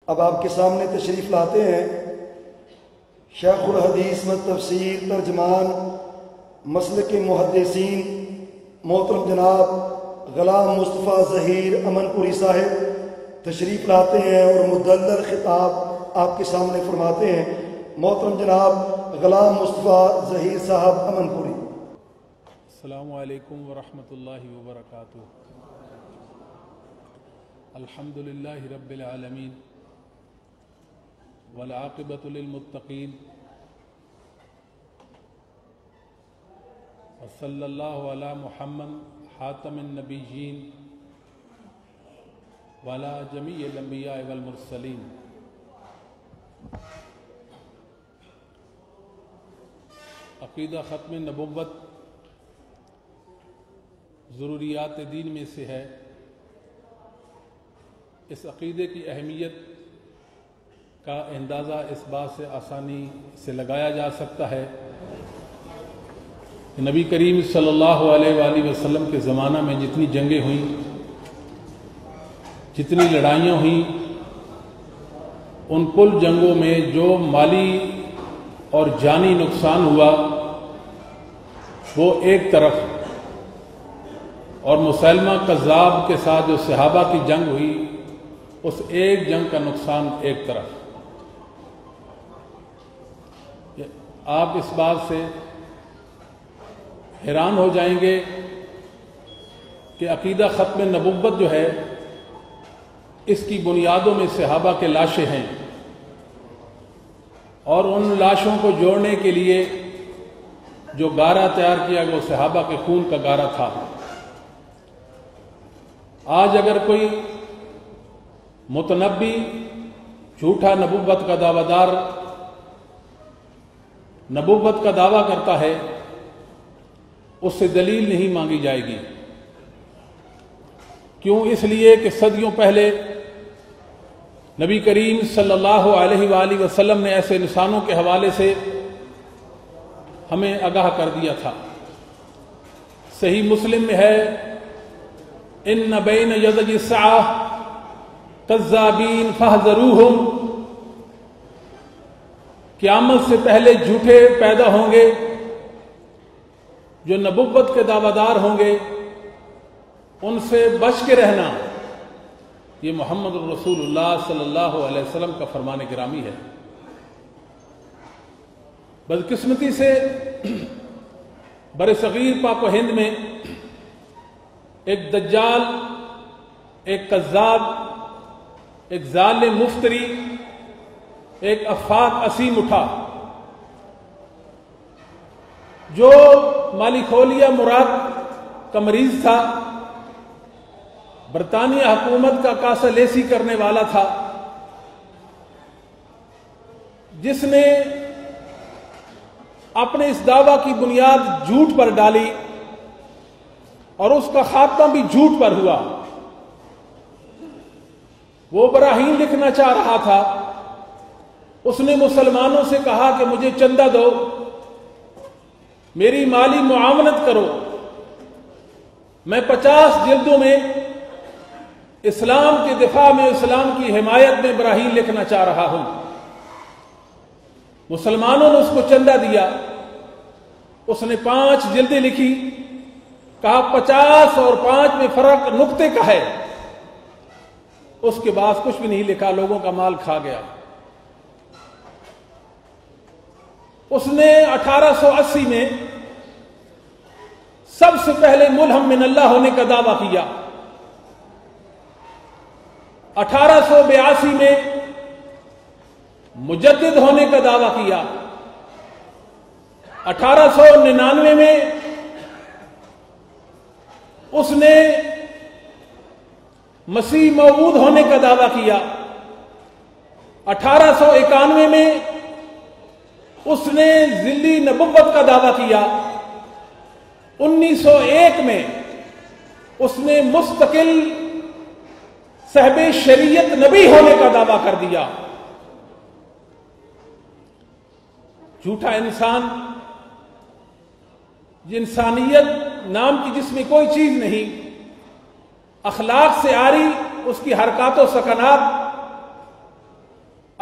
اب آپ کے سامنے تشریف لاتے ہیں شیخ الحدیث و تفسیر ترجمان مسلک محدثین محترم جناب غلام مصطفیٰ ظہیر امن پوری صاحب تشریف لاتے ہیں اور مدلل خطاب آپ کے سامنے فرماتے ہیں۔ محترم جناب غلام مصطفیٰ ظہیر صاحب امن پوری۔ السلام علیکم ورحمۃ اللہ وبرکاتہ۔ الحمدللہ رب العالمین والعاقبۃ للمتقین وصلی اللہ علی محمد خاتم النبیین وعلی جمیع الانبیاء والمرسلین۔ عقیدہ ختم نبوت ضروریات دین میں سے ہے۔ اس عقیدے کی اہمیت کا اندازہ اس بات سے آسانی سے لگایا جا سکتا ہے کہ نبی کریم صلی اللہ علیہ وآلہ وسلم کے زمانہ میں جتنی جنگیں ہوئیں، جتنی لڑائیاں ہوئیں، ان کل جنگوں میں جو مالی اور جانی نقصان ہوا وہ ایک طرف، اور مسلمہ کذاب کے ساتھ جو صحابہ کی جنگ ہوئی اس ایک جنگ کا نقصان ایک طرف۔ آپ اس بات سے حیران ہو جائیں گے کہ عقیدہ ختم نبوت جو ہے اس کی بنیادوں میں صحابہ کے لاشیں ہیں، اور ان لاشوں کو جوڑنے کے لیے جو گارہ تیار کیا وہ صحابہ کے خون کا گارہ تھا۔ آج اگر کوئی متنبی جھوٹا نبوت کا دعویٰ دار نبوت کا دعویٰ کرتا ہے، اس سے دلیل نہیں مانگی جائے گی۔ کیوں؟ اس لیے کہ صدیوں پہلے نبی کریم صلی اللہ علیہ وآلہ وسلم نے ایسے انسانوں کے حوالے سے ہمیں آگاہ کر دیا تھا۔ صحیح مسلم میں ہے، ان بین یدی الساعۃ کذابین فاحذروہم، قیامت سے پہلے جھوٹے پیدا ہوں گے جو نبوت کے دعویٰ دار ہوں گے، ان سے بچ کے رہنا۔ یہ محمد رسول اللہ صلی اللہ علیہ وسلم کا فرمان گرامی ہے۔ بدقسمتی سے برصغیر پاک و ہند میں ایک دجال، ایک کذاب، ایک ظالم مفتری، ایک افاق اسیم اٹھا جو مالیکھولیا مراد کا مریض تھا، برطانیہ حکومت کا کاسہ لیسی کرنے والا تھا، جس نے اپنے اس دعویٰ کی بنیاد جھوٹ پر ڈالی اور اس کا خاتمہ بھی جھوٹ پر ہوا۔ وہ براہین لکھنا چاہ رہا تھا، اس نے مسلمانوں سے کہا کہ مجھے چندہ دو، میری مالی معاونت کرو، میں 50 جلدوں میں اسلام کے دفاع میں، اسلام کی حمایت میں براہین لکھنا چاہ رہا ہوں۔ مسلمانوں نے اس کو چندہ دیا، اس نے 5 جلدیں لکھی، کہا 50 اور 5 میں فرق نقطے کا ہے۔ اس کے بعد کچھ بھی نہیں لکھا، لوگوں کا مال کھا گیا۔ اس نے 1880 میں سب سے پہلے ملہم من اللہ ہونے کا دعویٰ کیا۔ 1882 میں مجدد ہونے کا دعویٰ کیا۔ 1899 میں اس نے مسیح موعود ہونے کا دعویٰ کیا۔ 1891 میں اس نے ذلی نبوت کا دعویٰ کیا۔ 1901 میں اس نے مستقل صاحب شریعت نبی ہونے کا دعویٰ کر دیا۔ جھوٹا انسان، انسانیت نام کی جس میں کوئی چیز نہیں، اخلاق سے عاری اس کی حرکات و سکنات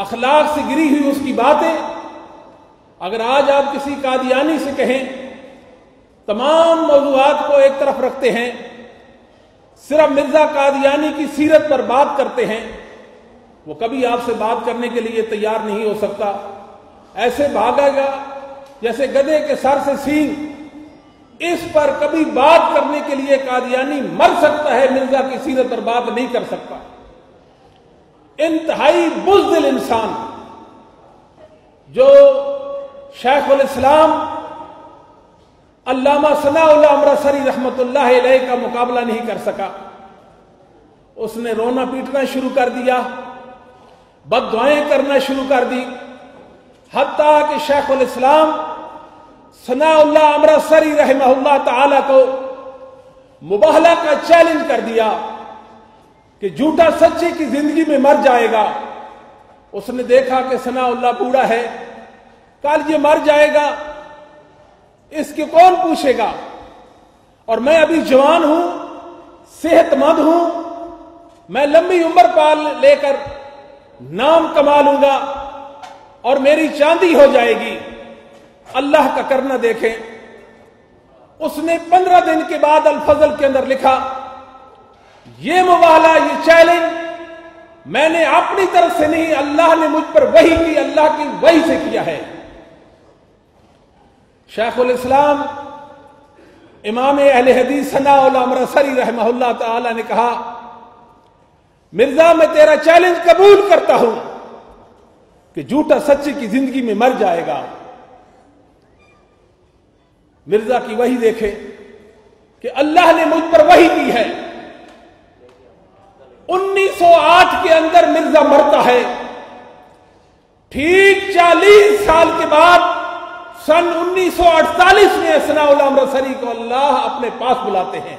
اخلاق سے گری ہوئی اس کی باتیں، اگر آج آپ کسی قادیانی سے کہیں تمام موضوعات کو ایک طرف رکھتے ہیں، صرف مرزا قادیانی کی سیرت پر بات کرتے ہیں، وہ کبھی آپ سے بات کرنے کے لیے تیار نہیں ہو سکتا، ایسے بھاگے گا جیسے گدھے کے سر سے سینگ۔ اس پر کبھی بات کرنے کے لیے قادیانی مر سکتا ہے، مرزا کی سیرت پر بات نہیں کر سکتا۔ انتہائی بزدل انسان جو شیخ الاسلام علامہ ثناء اللہ امرتسری رحمت اللہ علیہ کا مقابلہ نہیں کر سکا، اس نے رونا پیٹنا شروع کر دیا، بد دعائیں کرنا شروع کر دی، حتیٰ کہ شیخ الاسلام ثناء اللہ امرتسری رحمہ اللہ تعالی کو مباہلہ کا چیلنج کر دیا کہ جھوٹا سچے کی زندگی میں مر جائے گا۔ اس نے دیکھا کہ ثناء اللہ بوڑھا ہے، کل یہ مر جائے گا، اس کے کون پوچھے گا، اور میں ابھی جوان ہوں، صحت مند ہوں، میں لمبی عمر پال لے کر نام کما لوں گا اور میری چاندی ہو جائے گی، اللہ کا کرنا دیکھیں۔ اس نے 15 دن کے بعد الفضل کے اندر لکھا، یہ مباہلہ، یہ چیلنج میں نے اپنی طرف سے نہیں، اللہ نے مجھ پر وحی کی، اللہ کی وحی سے کیا ہے۔ شیخ الاسلام امام اہل حدیث ثناء اللہ امرتسری رحمہ اللہ تعالی نے کہا، مرزا میں تیرا چیلنج قبول کرتا ہوں کہ جھوٹا سچے کی زندگی میں مر جائے گا۔ مرزا کی وحی دیکھے کہ اللہ نے مجھ پر وحی کی ہے۔ 1908 کے اندر مرزا مرتا ہے، ٹھیک 40 سال کے بعد سن 1948 میں ثناء اللہ امرتسری کو اللہ اپنے پاس بلاتے ہیں۔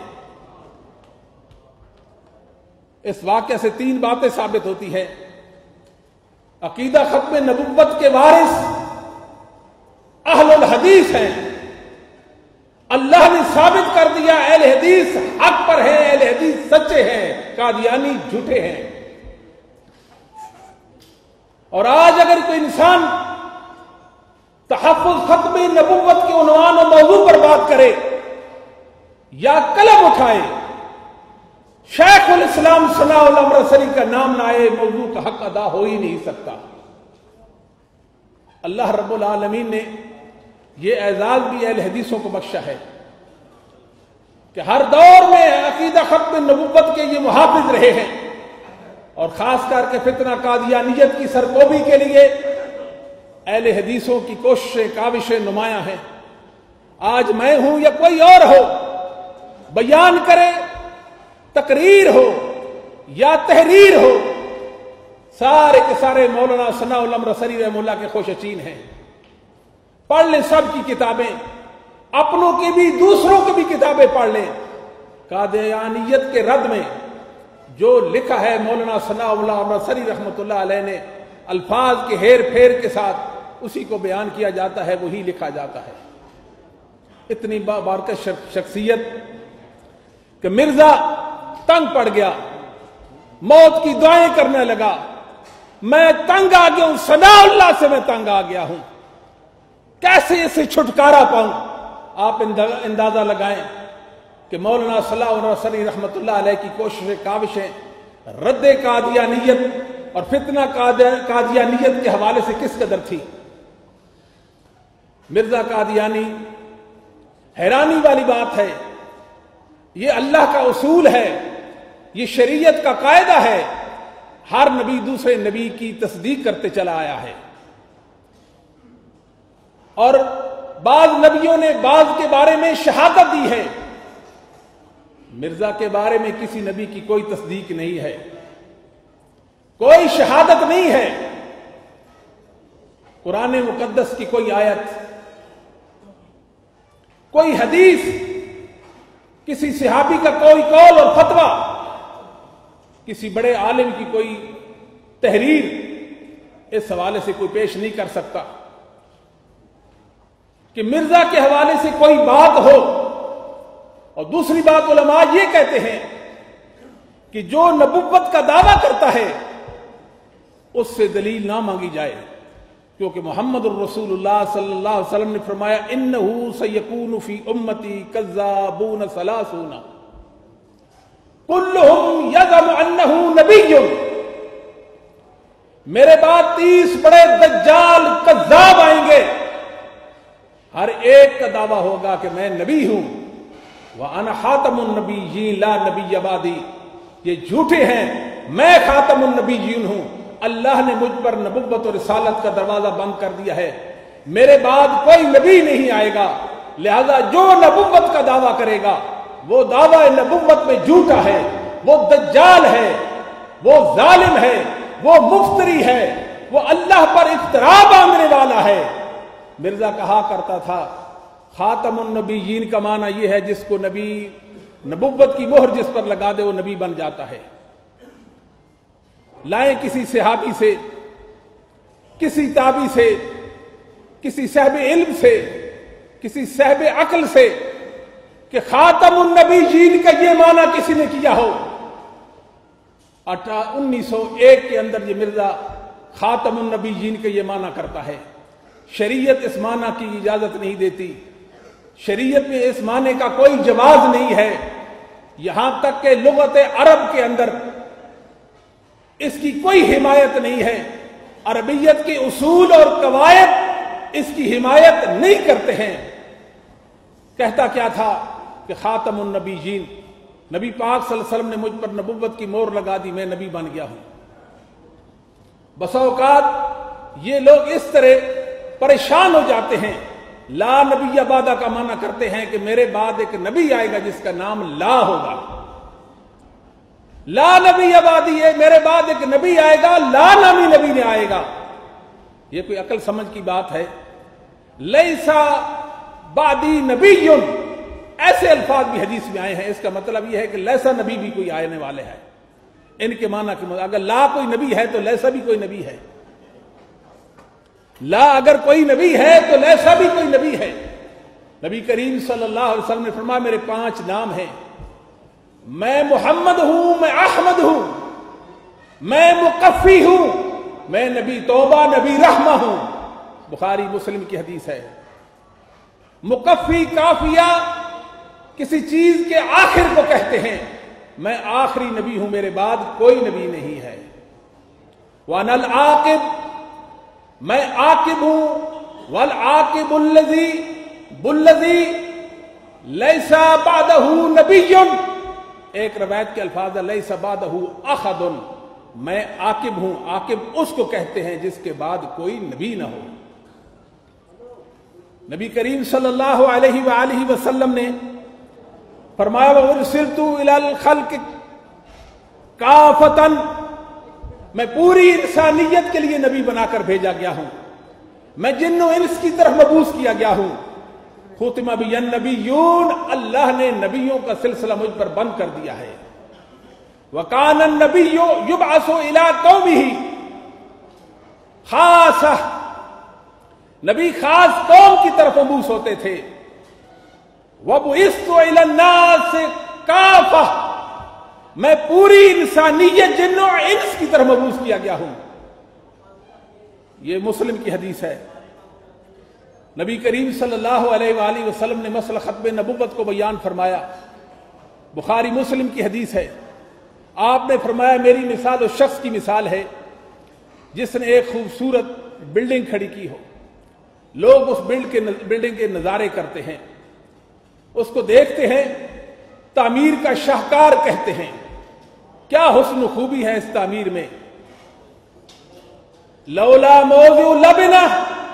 اس واقعے سے 3 باتیں ثابت ہوتی ہیں۔ عقیدہ ختم نبوت کے وارث اہل الحدیث ہیں، اللہ نے ثابت کر دیا اہل حدیث حق پر ہیں، اہل حدیث سچے ہیں، قادیانی جھوٹے ہیں۔ اور آج اگر کوئی انسان تحفظ ختم نبوت کے عنوان و موضوع پر بات کرے یا قلم اٹھائے، شیخ الاسلام ثناء اللہ امرتسری کا نام نہ آئے، موضوع کا حق ادا ہو ہی نہیں سکتا۔ اللہ رب العالمین نے یہ اعزاز بھی اہل حدیثوں کو بخشا ہے کہ ہر دور میں عقیدہ ختم نبوت کے یہ محافظ رہے ہیں، اور خاص کر کے فتنہ قادیانیت کی سرکوبی کے لیے اہل حدیثوں کی کوششیں کاوشیں نمایاں ہیں۔ آج میں ہوں یا کوئی اور ہو، بیان کرے، تقریر ہو یا تحریر ہو، سارے کے سارے مولانا ثناء اللہ امرتسری رحمہ اللہ کے خوشچین ہیں۔ پڑھ لیں سب کی کتابیں، اپنوں کی بھی دوسروں کی بھی کتابیں پڑھ لیں۔ قادیانیت کے رد میں جو لکھا ہے مولانا ثناء اللہ امرتسری رحمۃ اللہ علیہ نے، الفاظ کے ہیر پھیر کے ساتھ اسی کو بیان کیا جاتا ہے، وہی لکھا جاتا ہے۔ اتنی بابرکت شخصیت کہ مرزا تنگ پڑ گیا، موت کی دعائیں کرنے لگا، میں تنگ آ گیا ہوں، ثناء اللہ سے میں تنگ آ گیا ہوں، کیسے اسے چھٹکارا پاؤں۔ آپ اندازہ لگائیں کہ مولانا ثناء اللہ امرتسری رحمۃ اللہ علیہ کی کوششیں کاوشیں رد قادیانیت اور فتنہ قادیانیت کے حوالے سے کس قدر تھی۔ مرزا قادیانی، حیرانی والی بات ہے، یہ اللہ کا اصول ہے، یہ شریعت کا قاعدہ ہے، ہر نبی دوسرے نبی کی تصدیق کرتے چلا آیا ہے، اور بعض نبیوں نے بعض کے بارے میں شہادت دی ہے، مرزا کے بارے میں کسی نبی کی کوئی تصدیق نہیں ہے، کوئی شہادت نہیں ہے، قرآن مقدس کی کوئی آیت، کوئی حدیث، کسی صحابی کا کوئی قول اور فتویٰ، کسی بڑے عالم کی کوئی تحریر اس حوالے سے کوئی پیش نہیں کر سکتا کہ مرزا کے حوالے سے کوئی بات ہو۔ اور دوسری بات، علماء یہ کہتے ہیں کہ جو نبوت کا دعویٰ کرتا ہے اس سے دلیل نہ مانگی جائے، کیونکہ محمد الرسول اللہ صلی اللہ علیہ وسلم نے فرمایا انہو سیکون فی امتی کذابون ثلاثون کلہم یزعم انہو نبی، میرے بعد 30 بڑے دجال کذاب آئیں گے، ہر ایک کا دعویٰ ہوگا کہ میں نبی ہوں، وَأَنَا خَاتَمُ النَّبِيِّينَ لَا نَبِيَّ بَعْدِي، یہ جھوٹے ہیں، میں خاتم النبیین ہوں، اللہ نے مجھ پر نبوت اور رسالت کا دروازہ بند کر دیا ہے، میرے بعد کوئی نبی نہیں آئے گا، لہذا جو نبوت کا دعویٰ کرے گا وہ دعویٰ نبوت میں جھوٹا ہے، وہ دجال ہے، وہ ظالم ہے، وہ مفتری ہے، وہ اللہ پر افترا باندھنے والا ہے۔ مرزا کہا کرتا تھا خاتم النبیین کا معنی یہ ہے جس کو نبی نبوت کی مہر جس پر لگا دے وہ نبی بن جاتا ہے۔ لائیں کسی صحابی سے، کسی تابعی سے، کسی صاحب علم سے، کسی صاحب عقل سے کہ خاتم النبیین کا یہ معنی کسی نے کیا ہو۔ 1901 کے اندر یہ مرزا خاتم النبیین کا یہ معنی کرتا ہے۔ شریعت اس معنی کی اجازت نہیں دیتی، شریعت میں اس معنی کا کوئی جواز نہیں ہے، یہاں تک کہ لغت عرب کے اندر اس کی کوئی حمایت نہیں ہے، عربیت کے اصول اور قواعد اس کی حمایت نہیں کرتے ہیں۔ کہتا کیا تھا کہ خاتم النبیین، نبی پاک صلی اللہ علیہ وسلم نے مجھ پر نبوت کی مہر لگا دی، میں نبی بن گیا ہوں۔ بسا اوقات یہ لوگ اس طرح پریشان ہو جاتے ہیں، لا نبی بعدہ کا معنی کرتے ہیں کہ میرے بعد ایک نبی آئے گا جس کا نام لا ہوگا، لا نبی بعدی ہے، میرے بعد ایک نبی آئے گا، لا نامی نبی نے آئے گا۔ یہ کوئی عقل سمجھ کی بات ہے؟ لیسا بعدی نبی، ایسے الفاظ بھی حدیث میں آئے ہیں، اس کا مطلب یہ ہے کہ لیسا نبی بھی کوئی آنے والے ہیں۔ ان کے معنی کہ اگر لا کوئی نبی ہے تو لیسا بھی کوئی نبی ہے، لا اگر کوئی نبی ہے تو لیسا بھی کوئی نبی ہے۔ نبی کریم صلی اللہ علیہ وسلم نے فرمایا میرے 5 نام ہیں، میں محمد ہوں، میں احمد ہوں، میں مقفی ہوں، میں نبی توبہ نبی رحمہ ہوں۔ بخاری مسلم کی حدیث ہے۔ مقفی کافیہ کسی چیز کے آخر کو کہتے ہیں، میں آخری نبی ہوں، میرے بعد کوئی نبی نہیں ہے۔ وَأَنَا الْعَاقِبُ، میں عاقب ہوں، وَالْعَاقِبُ الَّذِي لَيْسَ بَعْدَهُ نَبِيٌّ، ایک روایت کے الفاظ ہے لَيْسَ بَعْدَهُ أَحَدٌ، میں عاقب ہوں، عاقب اس کو کہتے ہیں جس کے بعد کوئی نبی نہ ہو۔ نبی کریم صلی اللہ علیہ وآلہ وسلم نے فرمایا وَأُرْسِلْتُ إِلَى الْخَلْقِ كَافَةً، میں پوری انسانیت کے لیے نبی بنا کر بھیجا گیا ہوں، میں جن و انس کی طرف مبعوث کیا گیا ہوں۔ ختم بی النبیون، اللہ نے نبیوں کا سلسلہ مجھ پر بند کر دیا ہے۔ وَكَانَ النَّبِيُّ يُبْعَثُ إِلَىٰ قَوْمِهِ خاصہ، نبی خاص قوم کی طرف مبعوث ہوتے تھے۔ وَبُعِثْتُ إِلَى النَّاسِ كَافَةً، میں پوری انسانیت جن و انس کی طرف مبعوث کیا گیا ہوں۔ یہ مسلم کی حدیث ہے۔ نبی کریم صلی اللہ علیہ وآلہ وسلم نے مسئلہ ختم نبوت کو بیان فرمایا، بخاری مسلم کی حدیث ہے۔ آپ نے فرمایا میری مثال اس شخص کی مثال ہے جس نے ایک خوبصورت بلڈنگ کھڑی کی ہو، لوگ اس بلڈنگ کے نظارے کرتے ہیں، اس کو دیکھتے ہیں، تعمیر کا شاہکار کہتے ہیں، کیا حسن و خوبی ہے اس تعمیر میں۔ لولا موضع لبنہ،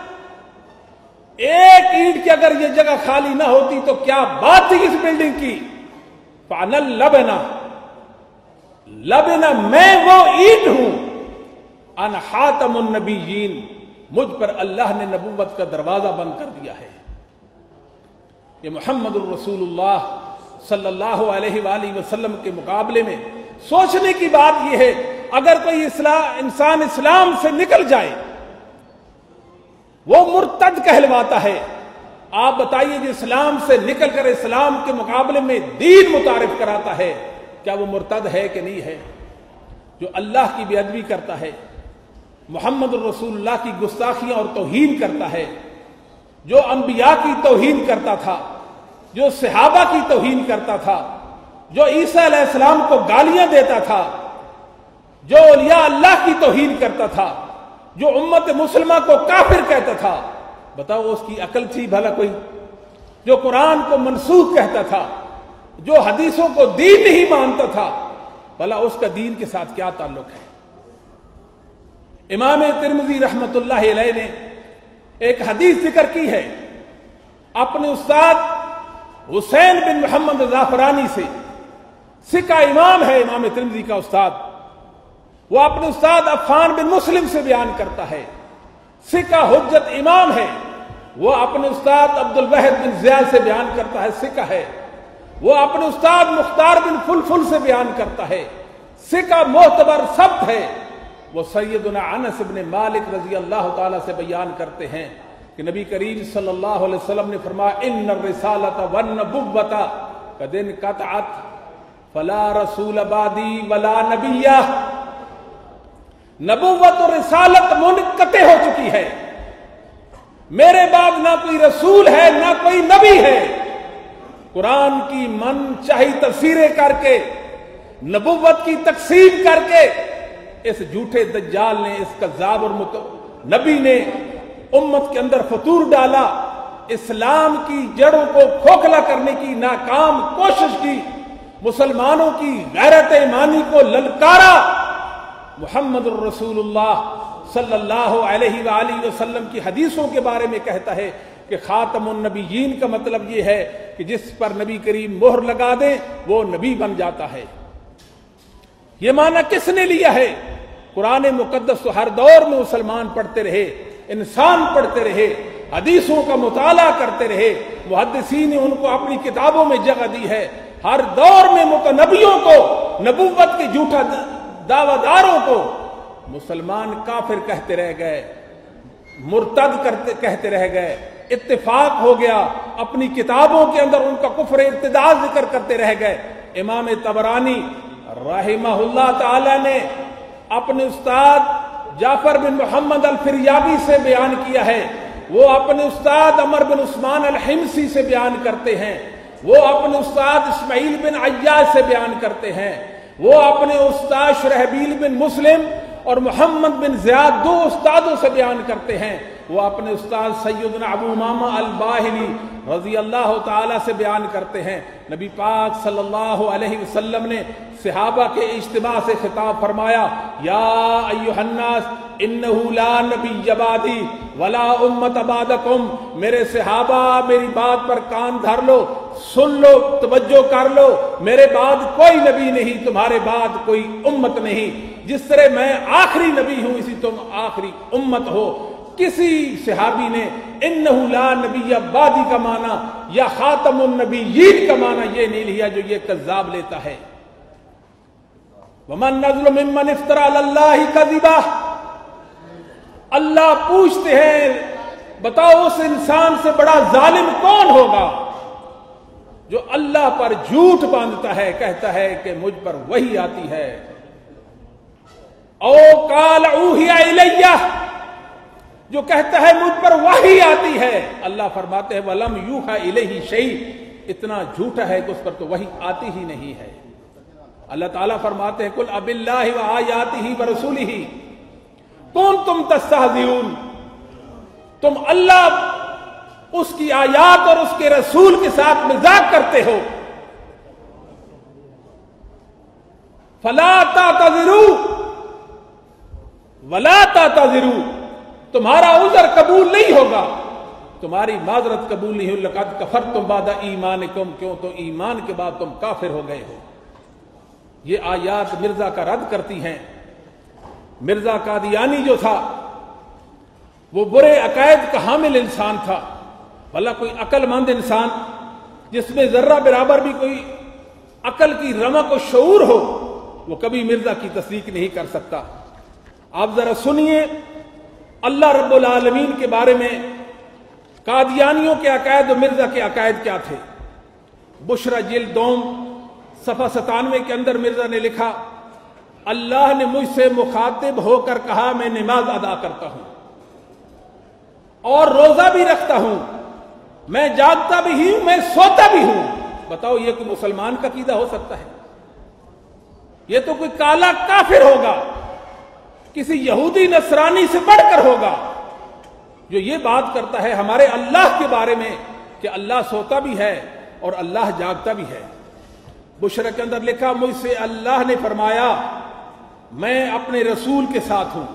ایک اینٹ کی اگر یہ جگہ خالی نہ ہوتی تو کیا بات تھی اس بلڈنگ کی۔ فَأَنَا اللَّبْنَةُ، لبنہ میں وہ اینٹ ہوں، انا خاتم النبیین، مجھ پر اللہ نے نبوت کا دروازہ بند کر دیا ہے۔ یہ محمد الرسول اللہ صلی اللہ علیہ وآلہ وسلم کے مقابلے میں سوچنے کی بات یہ ہے، اگر کوئی انسان اسلام سے نکل جائے وہ مرتد کہلواتا ہے، آپ بتائیے جو اسلام سے نکل کر اسلام کے مقابلے میں دین متعارف کراتا ہے، کیا وہ مرتد ہے کہ نہیں ہے؟ جو اللہ کی بے ادبی کرتا ہے، محمد الرسول اللہ کی گستاخیاں اور توہین کرتا ہے، جو انبیاء کی توہین کرتا تھا، جو صحابہ کی توہین کرتا تھا، جو عیسیٰ علیہ السلام کو گالیاں دیتا تھا، جو اولیاء اللہ کی توہین کرتا تھا، جو امت مسلمہ کو کافر کہتا تھا، بتاؤ اس کی عقل تھی بھلا کوئی؟ جو قرآن کو منسوخ کہتا تھا، جو حدیثوں کو دین نہیں مانتا تھا، بھلا اس کا دین کے ساتھ کیا تعلق ہے؟ امام ترمذی رحمت اللہ علیہ نے ایک حدیث ذکر کی ہے اپنے استاد حسین بن محمد زعفرانی سے، سکہ امام ہے امام ترمذی کا استاد، وہ اپنے استاد عفان بن مسلم سے بیان کرتا ہے، سکہ حجت امام ہے، وہ اپنے استاد عبد الواحد بن زیاد سے بیان کرتا ہے، سکہ ہے، وہ اپنے استاد مختار بن فلفل سے بیان کرتا ہے، سکہ معتبر ثبت ہے، وہ سیدنا انس بن مالک رضی اللہ تعالیٰ سے بیان کرتے ہیں کہ نبی کریم صلی اللہ علیہ وسلم نے فرمایا ان الرسالۃ والنبوۃ قد انقطعت فلا رسول بعدی ولا نبی، نبوت اور رسالت منقطع ہو چکی ہے، میرے بعد نہ کوئی رسول ہے نہ کوئی نبی ہے۔ قرآن کی من چاہی تفسیریں کر کے، نبوت کی تقسیم کر کے، اس جھوٹے دجال نے، اس کذاب اور نبی نے امت کے اندر فطور ڈالا، اسلام کی جڑوں کو کھوکھلا کرنے کی ناکام کوشش کی، مسلمانوں کی غیرت ایمانی کو للکارا۔ محمد الرسول اللہ صلی اللہ علیہ وآلہ وسلم کی حدیثوں کے بارے میں کہتا ہے کہ خاتم النبیین کا مطلب یہ ہے کہ جس پر نبی کریم مہر لگا دیں وہ نبی بن جاتا ہے۔ یہ معنی کس نے لیا ہے؟ قرآن مقدس تو ہر دور میں مسلمان پڑھتے رہے، انسان پڑھتے رہے، حدیثوں کا مطالعہ کرتے رہے، محدثین نے ان کو اپنی کتابوں میں جگہ دی ہے، ہر دور میں نبیوں کو، نبوت کے جھوٹا دعویٰ داروں کو مسلمان کافر کہتے رہ گئے، مرتد کہتے رہ گئے، اتفاق ہو گیا، اپنی کتابوں کے اندر ان کا کفر ارتداد ذکر کرتے رہ گئے۔ امام طبرانی رحمہ اللہ تعالی نے اپنے استاد جعفر بن محمد الفریابی سے بیان کیا ہے، وہ اپنے استاد عمر بن عثمان الحمصی سے بیان کرتے ہیں، وہ اپنے استاد اسماعیل بن عیاش سے بیان کرتے ہیں، وہ اپنے استاد شرحبیل بن مسلم اور محمد بن زیاد دو استادوں سے بیان کرتے ہیں، وہ اپنے استاد سیدنا ابو امامہ الباہلی رضی اللہ تعالی سے بیان کرتے ہیں۔ نبی پاک صلی اللہ علیہ وسلم نے صحابہ کے اجتماع سے خطاب فرمایا، یا ایھا الناس انہ لا نبی بعدی ولا امت بعدکم، میرے صحابہ میری بات پر کان دھر لو، سن لو، توجہ کر لو، میرے بعد کوئی نبی نہیں، تمہارے بعد کوئی امت نہیں، جس طرح میں آخری نبی ہوں اسی تم آخری امت ہو۔ کسی صحابی نے انہ لا نبی بعدی کا معنی یا خاتم النبیین کا معنی یہ نہیں لیا جو یہ کذاب لیتا ہے۔ ومن نظلم ممن افترى علی اللہ کذبا، اللہ پوچھتے ہیں بتاؤ اس انسان سے بڑا ظالم کون ہوگا جو اللہ پر جھوٹ باندھتا ہے، کہتا ہے کہ مجھ پر وحی آتی ہے، او قال اوحی الیہ، جو کہتا ہے مجھ پر وحی آتی ہے۔ اللہ فرماتے ہیں وَلَمْ يُوحَ إِلَيْهِ شَيْءٌ، اتنا جھوٹا ہے کہ اس پر تو وحی آتی ہی نہیں ہے۔ اللہ تعالیٰ فرماتے ہیں قُلْ أَبِاللَّهِ وَآيَاتِهِ وَرَسُولِهِ كُنْتُمْ تَسْتَهْزِئُونَ، تم اللہ اس کی آیات اور اس کے رسول کے ساتھ مذاق کرتے ہو۔ فَلَا تَعْتَذِرُوا وَلَا تَعْتَذِرُوا، تمہارا عذر قبول نہیں ہوگا، تمہاری معذرت قبول نہیں ہوگی۔ لقد کفرتم بعد ایمانکم، کیوں تو ایمان کے بعد تم کافر ہو گئے ہو۔ یہ آیات مرزا کا رد کرتی ہیں۔ مرزا قادیانی جو تھا وہ برے عقائد کا حامل انسان تھا، بھلا کوئی عقل مند انسان جس میں ذرہ برابر بھی کوئی عقل کی رمق و شعور ہو وہ کبھی مرزا کی تصدیق نہیں کر سکتا۔ آپ ذرا سنیے اللہ رب العالمین کے بارے میں قادیانیوں کے عقائد و مرزا کے عقائد کیا تھے۔ بشرا جلد دوم صفحہ 97 کے اندر مرزا نے لکھا اللہ نے مجھ سے مخاطب ہو کر کہا میں نماز ادا کرتا ہوں اور روزہ بھی رکھتا ہوں، میں جاگتا بھی ہوں، میں سوتا بھی ہوں۔ بتاؤ یہ کوئی مسلمان کا عقیدہ ہو سکتا ہے؟ یہ تو کوئی کالا کافر ہوگا، کسی یہودی نصرانی سے بڑھ کر ہوگا جو یہ بات کرتا ہے ہمارے اللہ کے بارے میں کہ اللہ سوتا بھی ہے اور اللہ جاگتا بھی ہے۔ بشرا کے اندر لکھا مجھ سے اللہ نے فرمایا میں اپنے رسول کے ساتھ ہوں،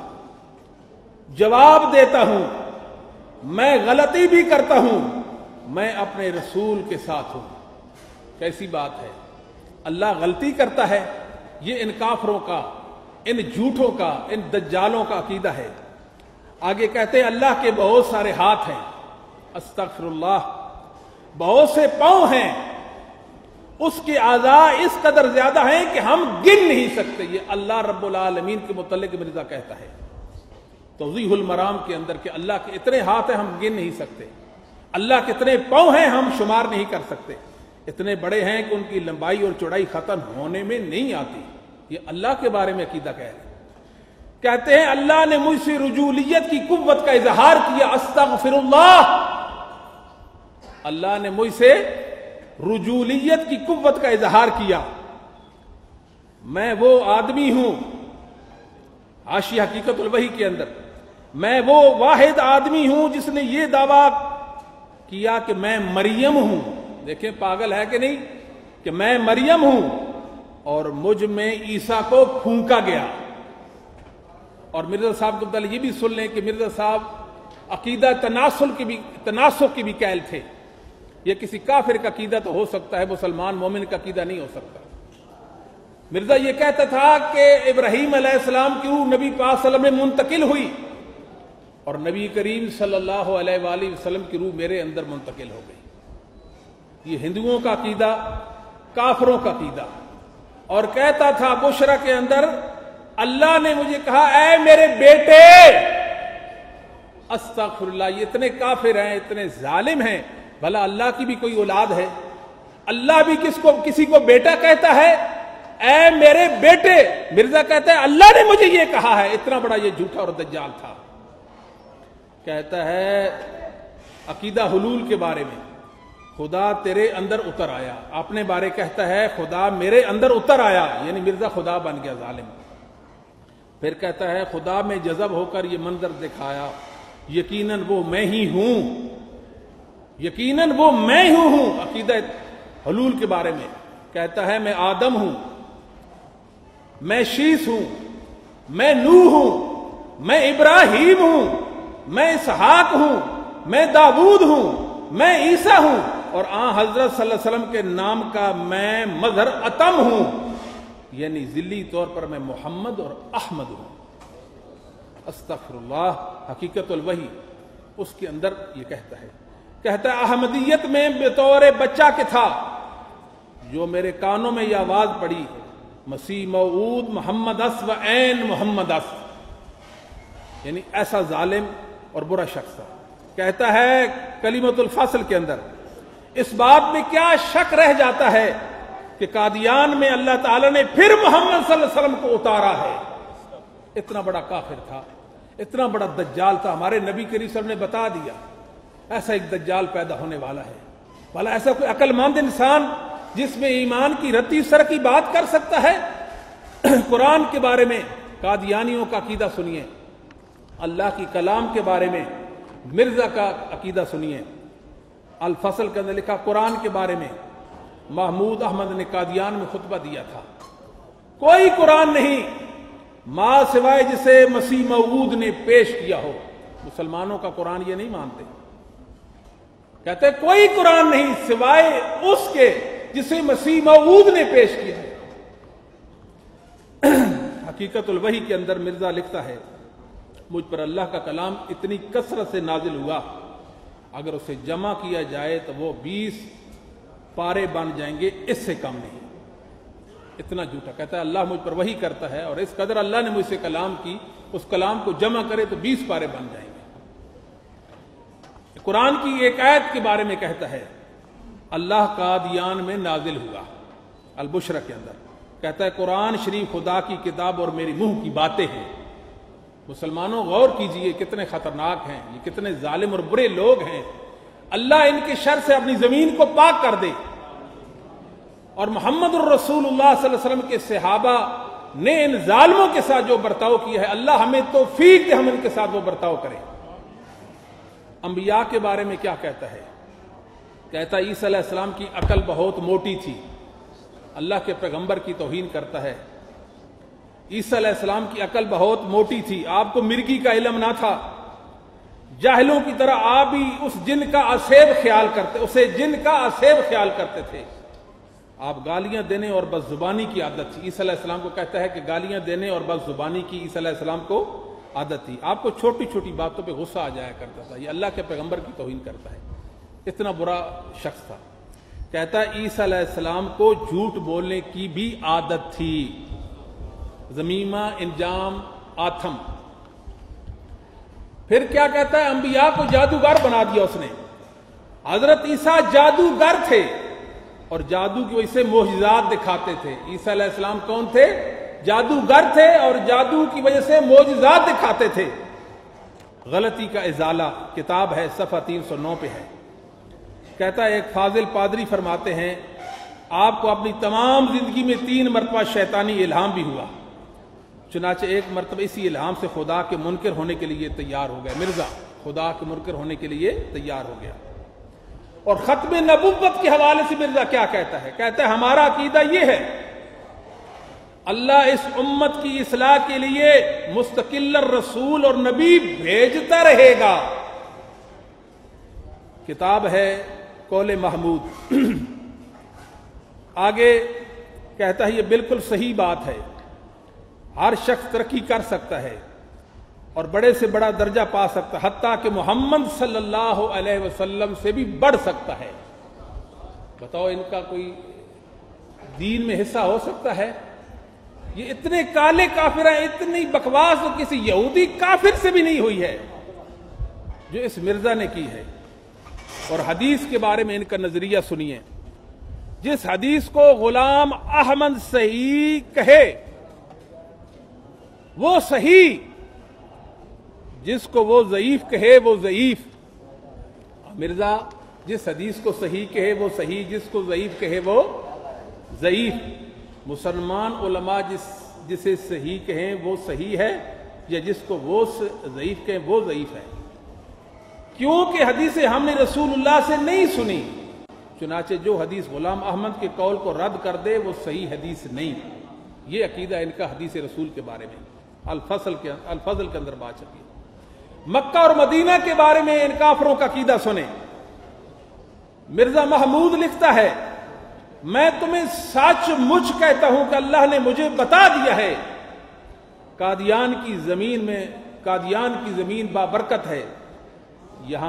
جواب دیتا ہوں، میں غلطی بھی کرتا ہوں، میں اپنے رسول کے ساتھ ہوں۔ کیسی بات ہے؟ اللہ غلطی کرتا ہے، یہ ان کافروں کا، ان جھوٹوں کا، ان دجالوں کا عقیدہ ہے۔ آگے کہتے ہیں اللہ کے بہت سارے ہاتھ ہیں، استغفر اللہ، بہت سے پاؤں ہیں، اس کے اعضاء اس قدر زیادہ ہیں کہ ہم گن نہیں سکتے۔ یہ اللہ رب العالمین کے متعلق مرزا کہتا ہے توضیح المرام کے اندر کہ اللہ کے اتنے ہاتھ ہیں ہم گن نہیں سکتے، اللہ کے اتنے پاؤں ہیں ہم شمار نہیں کر سکتے، اتنے بڑے ہیں کہ ان کی لمبائی اور چوڑائی ختم ہونے میں نہیں آتی۔ یہ اللہ کے بارے میں عقیدہ کہہ رہے ہیں۔ کہتے ہیں اللہ نے مجھ سے رجولیت کی قوت کا اظہار کیا، استغفر اللہ، اللہ نے مجھ سے رجولیت کی قوت کا اظہار کیا۔ میں وہ آدمی ہوں، حاشیہ حقیقت الوحی کے اندر، میں وہ واحد آدمی ہوں جس نے یہ دعویٰ کیا کہ میں مریم ہوں۔ دیکھیں پاگل ہے کہ نہیں، کہ میں مریم ہوں اور مجھ میں عیسیٰ کو پھونکا گیا۔ اور مرزا صاحب کو یہ بھی سن لیں کہ مرزا صاحب عقیدہ تناسخ کی بھی قائل تھے۔ یہ کسی کافر کا عقیدہ تو ہو سکتا ہے، مسلمان مومن کا عقیدہ نہیں ہو سکتا۔ مرزا یہ کہتا تھا کہ ابراہیم علیہ السلام کی روح نبی پاک صلی اللہ علیہ وسلم میں منتقل ہوئی اور نبی کریم صلی اللہ علیہ وآلہ وسلم کی روح میرے اندر منتقل ہو گئی۔ یہ ہندوؤں کا عقیدہ، کافروں کا عقیدہ۔ اور کہتا تھا بشرا کے اندر اللہ نے مجھے کہا اے میرے بیٹے، استغفر اللہ، یہ اتنے کافر ہیں، اتنے ظالم ہیں، بھلا اللہ کی بھی کوئی اولاد ہے؟ اللہ بھی کسی کو بیٹا کہتا ہے؟ اے میرے بیٹے، مرزا کہتا ہے اللہ نے مجھے یہ کہا ہے۔ اتنا بڑا یہ جھوٹا اور دجال تھا۔ کہتا ہے عقیدہ حلول کے بارے میں، خدا تیرے اندر اتر آیا، اپنے بارے کہتا ہے خدا میرے اندر اتر آیا، یعنی مرزا خدا بن گیا، ظالم۔ پھر کہتا ہے خدا میں جذب ہو کر یہ منظر دکھایا، یقیناً وہ میں ہی ہوں، یقیناً وہ میں ہوں۔ عقیدہ حلول کے بارے میں کہتا ہے میں آدم ہوں، میں شیس ہوں، میں نوح ہوں، میں ابراہیم ہوں، میں اسحاق ہوں، میں داؤد ہوں، میں عیسیٰ ہوں، اور حضرت صلی اللہ علیہ وسلم کے نام کا میں مظہر اتم ہوں، یعنی ذلی طور پر میں محمد اور احمد ہوں۔ استغفر اللہ، حقیقت الوحی اس کے اندر یہ کہتا ہے احمدیت میں بطور بچہ کے تھا، جو میرے کانوں میں یہ آواز پڑی مسیح موعود محمد اس و عین محمد اس، یعنی ایسا ظالم اور برا شخص تھا۔ کہتا ہے کلمۃ الفصل کے اندر اس بات میں کیا شک رہ جاتا ہے کہ قادیان میں اللہ تعالیٰ نے پھر محمد صلی اللہ علیہ وسلم کو اتارا ہے۔ اتنا بڑا کافر تھا، اتنا بڑا دجال تھا، ہمارے نبی کریم صلی اللہ علیہ وسلم نے بتا دیا ایسا ایک دجال پیدا ہونے والا ہے۔ بھلا ایسا کوئی عقل مند انسان جس میں ایمان کی رتی سر کی بات کر سکتا ہے؟ قرآن کے بارے میں قادیانیوں کا عقیدہ سنیے، اللہ کی کلام کے بارے میں مرزا کا عقیدہ سنیے۔ الفصل کے اندر لکھا قرآن کے بارے میں محمود احمد نے قادیان میں خطبہ دیا تھا، کوئی قرآن نہیں ماں سوائے جسے مسیح موعود نے پیش کیا ہو۔ مسلمانوں کا قرآن یہ نہیں مانتے، کہتے کوئی قرآن نہیں سوائے اس کے جسے مسیح موعود نے پیش کیا ہے۔ حقیقت الوحی کے اندر مرزا لکھتا ہے مجھ پر اللہ کا کلام اتنی کثرت سے نازل ہوا، اگر اسے جمع کیا جائے تو وہ 20 پارے بن جائیں گے، اس سے کم نہیں۔ اتنا جھوٹا کہتا ہے اللہ مجھ پر وحی کرتا ہے، اور اس قدر اللہ نے مجھ سے کلام کی، اس کلام کو جمع کرے تو 20 پارے بن جائیں گے۔ قرآن کی ایک آیت کے بارے میں کہتا ہے اللہ قادیان میں نازل ہوا، البشرا کے اندر کہتا ہے قرآن شریف خدا کی کتاب اور میری منہ کی باتیں ہیں۔ مسلمانوں غور کیجئے کتنے خطرناک ہیں یہ، کتنے ظالم اور برے لوگ ہیں۔ اللہ ان کے شر سے اپنی زمین کو پاک کر دے۔ اور محمد الرسول اللہ صلی اللہ علیہ وسلم کے صحابہ نے ان ظالموں کے ساتھ جو برتاؤ کیا ہے، اللہ ہمیں توفیق دے ہم ان کے ساتھ وہ برتاؤ کریں۔ انبیاء کے بارے میں کیا کہتا ہے؟ کہتا ہے عیسیٰ علیہ السلام کی عقل بہت موٹی تھی، اللہ کے پیغمبر کی توہین کرتا ہے۔ عیسیٰ علیہ السلام کی عقل بہت موٹی تھی، آپ کو مرگی کا علم نہ تھا، جاہلوں کی طرح آپ بھی اس جن کا اسیب خیال کرتے، اسے جن کا اسیب خیال کرتے تھے۔ آپ گالیاں دینے اور بد زبانی کی عادت تھی۔ عیسیٰ علیہ السلام کو کہتا ہے کہ گالیاں دینے اور بد زبانی کی عیسیٰ علیہ السلام کو عادت تھی، آپ کو چھوٹی چھوٹی باتوں پہ غصہ آ جایا کرتا تھا، یہ اللہ کے پیغمبر کی توہین کرتا ہے، اتنا برا شخص تھا۔ کہتا ہے عیسیٰ علیہ السلام کو جھوٹ بولنے کی بھی عادت تھی، ذمیمہ انجام آتھم۔ پھر کیا کہتا ہے؟ انبیاء کو جادوگر بنا دیا اس نے۔ حضرت عیسیٰ جادوگر تھے اور جادو کی وجہ سے معجزات دکھاتے تھے۔ عیسیٰ علیہ السلام کون تھے؟ جادوگر تھے اور جادو کی وجہ سے معجزات دکھاتے تھے۔ غلطی کا ازالہ کتاب ہے، صفحہ 309 پہ ہے۔ کہتا ہے ایک فاضل پادری فرماتے ہیں آپ کو اپنی تمام زندگی میں 3 مرتبہ شیطانی الہام بھی ہوا، چنانچہ ایک مرتبہ اسی الہام سے خدا کے منکر ہونے کے لیے تیار ہو گیا۔ مرزا خدا کے منکر ہونے کے لیے تیار ہو گیا۔ اور ختم نبوت کے حوالے سے مرزا کیا کہتا ہے؟ کہتا ہے ہمارا عقیدہ یہ ہے اللہ اس امت کی اصلاح کے لیے مستقل رسول اور نبی بھیجتا رہے گا۔ کتاب ہے قول محمود۔ آگے کہتا ہے یہ بالکل صحیح بات ہے، ہر شخص ترقی کر سکتا ہے اور بڑے سے بڑا درجہ پا سکتا ہے، حتیٰ کہ محمد صلی اللہ علیہ وسلم سے بھی بڑھ سکتا ہے۔ بتاؤ ان کا کوئی دین میں حصہ ہو سکتا ہے؟ یہ اتنے کالے کافر ہیں، اتنی بکواس تو کسی یہودی کافر سے بھی نہیں ہوئی ہے جو اس مرزا نے کی ہے۔ اور حدیث کے بارے میں ان کا نظریہ سنیے۔ جس حدیث کو غلام احمد صحیح کہے وہ صحیح، جس کو وہ ضعیف کہے وہ ضعیف۔ مرزا جس حدیث کو صحیح کہے وہ صحیح، جس کو ضعیف کہے وہ ضعیف۔ مسلمان علماء جسے صحیح کہیں وہ صحیح ہے، یا جس کو وہ ضعیف کہیں وہ ضعیف ہے، کیونکہ حدیثیں ہم نے رسول اللہ سے نہیں سنی۔ چنانچہ جو حدیث غلام احمد کے قول کو رد کر دے وہ صحیح حدیث نہیں۔ یہ عقیدہ ان کا حدیث رسول کے بارے میں الفضل کے اندر بات چلی ہے۔ مکہ اور مدینہ کے بارے میں ان کافروں کا عقیدہ سنیں۔ مرزا محمود لکھتا ہے میں تمہیں سچ مچ کہتا ہوں کہ اللہ نے مجھے بتا دیا ہے قادیان کی زمین بابرکت ہے، یہاں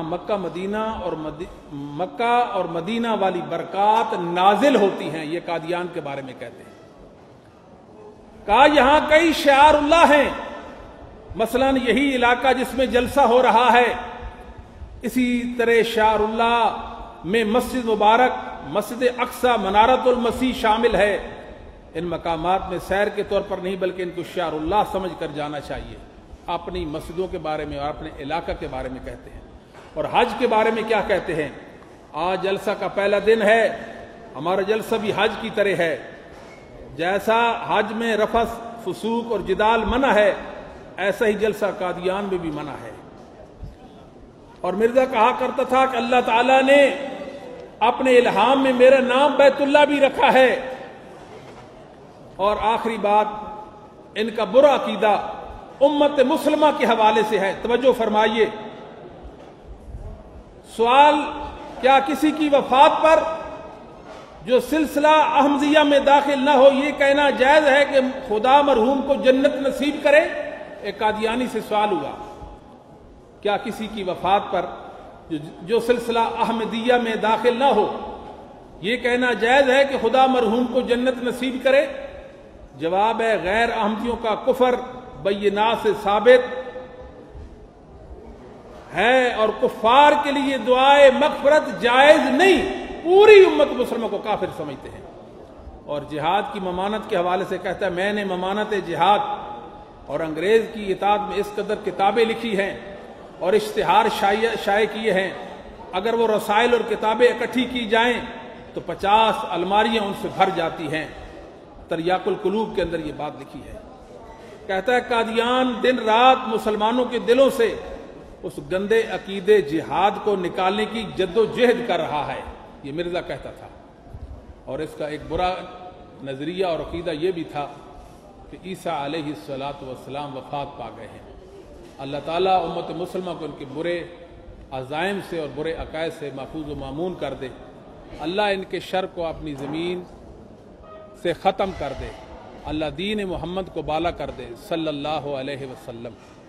مکہ اور مدینہ والی برکات نازل ہوتی ہیں، یہ قادیان کے بارے میں کہتے ہیں۔ کہا یہاں کئی شعار اللہ ہیں، مثلا یہی علاقہ جس میں جلسہ ہو رہا ہے، اسی طرح شعار اللہ میں مسجد مبارک، مسجد اقصی، منارۃ المسیح شامل ہے۔ ان مقامات میں سیر کے طور پر نہیں بلکہ ان کو شعار اللہ سمجھ کر جانا چاہیے۔ اپنی مسجدوں کے بارے میں اور اپنے علاقہ کے بارے میں کہتے ہیں۔ اور حج کے بارے میں کیا کہتے ہیں؟ آج جلسہ کا پہلا دن ہے، ہمارا جلسہ بھی حج کی طرح ہے، جیسا حج میں رفث، فسوق اور جدال منع ہے، ایسا ہی جلسہ قادیان میں بھی منع ہے۔ اور مرزا کہا کرتا تھا کہ اللہ تعالیٰ نے اپنے الہام میں میرا نام بیت اللہ بھی رکھا ہے۔ اور آخری بات، ان کا برا عقیدہ امت مسلمہ کے حوالے سے ہے، توجہ فرمائیے۔ سوال، کیا کسی کی وفات پر جو سلسلہ احمدیہ میں داخل نہ ہو یہ کہنا جائز ہے کہ خدا مرحوم کو جنت نصیب کرے؟ ایک قادیانی سے سوال ہوا، کیا کسی کی وفات پر جو سلسلہ احمدیہ میں داخل نہ ہو یہ کہنا جائز ہے کہ خدا مرحوم کو جنت نصیب کرے؟ جواب ہے غیر احمدیوں کا کفر بینات سے ثابت ہے اور کفار کے لیے دعائے مغفرت جائز نہیں۔ پوری امت مسلمہ کو کافر سمجھتے ہیں۔ اور جہاد کی ممانت کے حوالے سے کہتا ہے میں نے ممانت جہاد اور انگریز کی اطاعت میں اس قدر کتابیں لکھی ہیں اور اشتہار شائع کیے ہیں، اگر وہ رسائل اور کتابیں اکٹھی کی جائیں تو 50 الماریاں ان سے بھر جاتی ہیں۔ تریاق القلوب کے اندر یہ بات لکھی ہے۔ کہتا ہے قادیان دن رات مسلمانوں کے دلوں سے اس گندے عقیدے جہاد کو نکالنے کی جد و جہد کر رہا ہے، یہ مرزا کہتا تھا۔ اور اس کا ایک برا نظریہ اور عقیدہ یہ بھی تھا کہ عیسیٰ علیہ السلام وفات پا گئے ہیں، اللہ تعالیٰ امت مسلمہ کو ان کے برے عزائم سے اور برے عقائد سے محفوظ و مامون کر دے، اللہ ان کے شر کو اپنی زمین سے ختم کر دے، اللہ دین محمد کو بالا کر دے صلی اللہ علیہ وسلم۔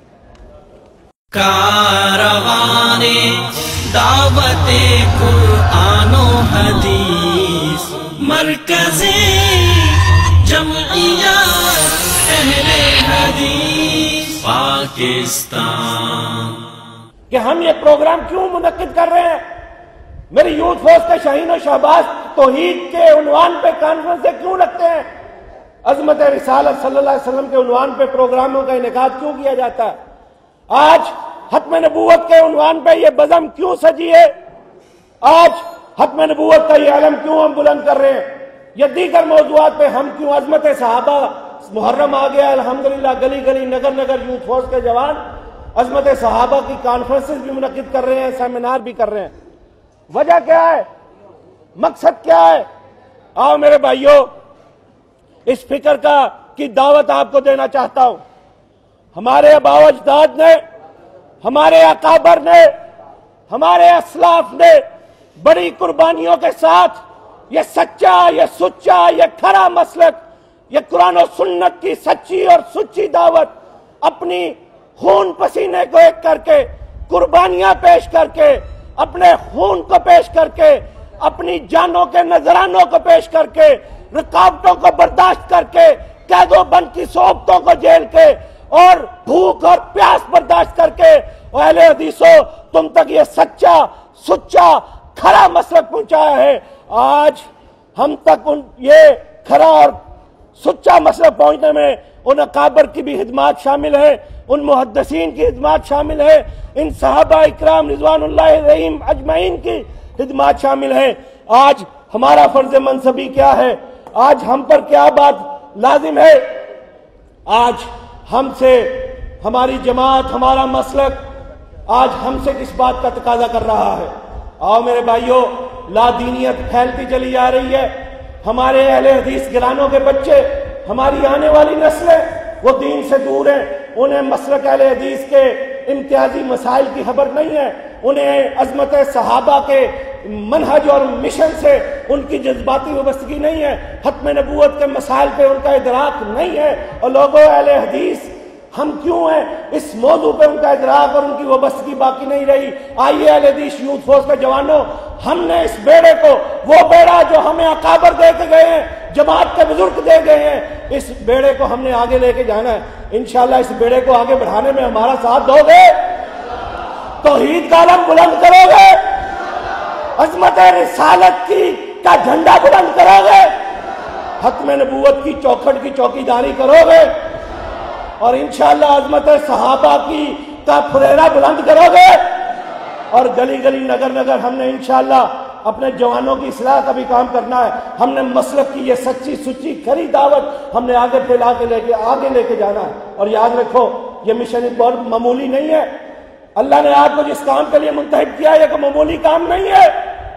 کاروان دعوت قرآن و حدیث مرکز جمعیت اہل حدیث پاکستان۔ کہ ہم یہ پروگرام کیوں منعقد کر رہے ہیں؟ میری یوتھ فورس کے شاہین و شہباز توحید کے عنوان پہ کانفرنسیں کیوں رکھتے ہیں؟ عظمت رسالت صلی اللہ علیہ وسلم کے عنوان پہ پروگراموں کا انعقاد کیوں کیا جاتا ہے؟ آج ختم نبوت کے عنوان پہ یہ بزم کیوں سجی ہے؟ آج ختم نبوت کا یہ علم کیوں ہم بلند کر رہے ہیں؟ یہ دیگر موضوعات پہ ہم کیوں؟ عظمت صحابہ محرم آ گیا الحمدللہ، گلی گلی نگر نگر یوتھ فورس کے جوان عظمت صحابہ کی کانفرنسز بھی منعقد کر رہے ہیں، سیمینار بھی کر رہے ہیں۔ وجہ کیا ہے؟ مقصد کیا ہے؟ آؤ میرے بھائیوں، اس فکر کی دعوت آپ کو دینا چاہتا ہوں۔ ہمارے آباء و اجداد نے، ہمارے اکابر نے، ہمارے اسلاف نے بڑی قربانیوں کے ساتھ یہ سچا، یہ سچا، یہ کھرا مسلک، یہ قرآن و سنت کی سچی اور سچی دعوت اپنی خون پسینے کو ایک کر کے، قربانیاں پیش کر کے، اپنے خون کو پیش کر کے، اپنی جانوں کے نذرانوں کو پیش کر کے، رکاوٹوں کو برداشت کر کے، قید و بند کی صحبتوں کو جھیل کے اور بھوک اور پیاس برداشت کر کے، اہل حدیثو تم تک یہ سچا، سچا، کھرا مسلک پہنچایا ہے۔ آج ہم تک یہ کھرا اور سچا مسلک پہنچنے میں ان اکابر کی بھی خدمات شامل ہیں، ان محدثین کی خدمات شامل ہیں، ان صحابہ اکرام رضوان اللہ علیہم اجمعین کی خدمات شامل ہیں۔ آج ہمارا فرض منصبی کیا ہے؟ آج ہم پر کیا بات لازم ہے؟ آج ہم سے ہماری جماعت، ہمارا مسلک آج ہم سے کس بات کا تقاضا کر رہا ہے؟ آؤ میرے بھائیوں، لا دینیت پھیلتی چلی جا رہی ہے، ہمارے اہل حدیث گرانوں کے بچے، ہماری آنے والی نسلیں وہ دین سے دور ہیں، انہیں مسلک اہل حدیث کے امتیازی مسائل کی خبر نہیں ہے، انہیں عظمت صحابہ کے منہج اور مشن سے ان کی جذباتی وابستگی نہیں ہے، ختم نبوت کے مسائل پہ ان کا ادراک نہیں ہے۔ اور لوگوں اہل حدیث ہم کیوں ہیں؟ اس موضوع پہ ان کا ادراک اور ان کی وابستگی باقی نہیں رہی۔ آئیے اہل حدیث یوتھ فورس کے جوانوں، ہم نے اس بیڑے کو، وہ بیڑا جو ہمیں اکابر دے کے گئے ہیں، جماعت کے بزرگ دے گئے ہیں، اس بیڑے کو ہم نے آگے لے کے جانا ہے۔ انشاءاللہ اس بیڑے کو آگے بڑھانے میں ہمارا ساتھ دو گے؟ توحید کا علم بلند کرو گے؟ عظمت رسالت کا جھنڈا بلند کرو گے؟ ختم نبوت کی چوکھٹ کی چوکیداری کرو گے؟ اور انشاءاللہ عظمت صحابہ کا پھریرا بلند کرو گے؟ اور گلی گلی نگر نگر ہم نے انشاءاللہ اپنے جوانوں کی اصلاح کا بھی کام کرنا ہے۔ ہم نے مسلک کی یہ سچی سچی کھری دعوت ہم نے آگے پھیلا کے آگے لے کے جانا ہے۔ اور یاد رکھو یہ مشن بہت معمولی نہیں ہے، اللہ نے آپ کو جس کام کے لیے منتخب کیا ہے یہ کوئی معمولی کام نہیں ہے۔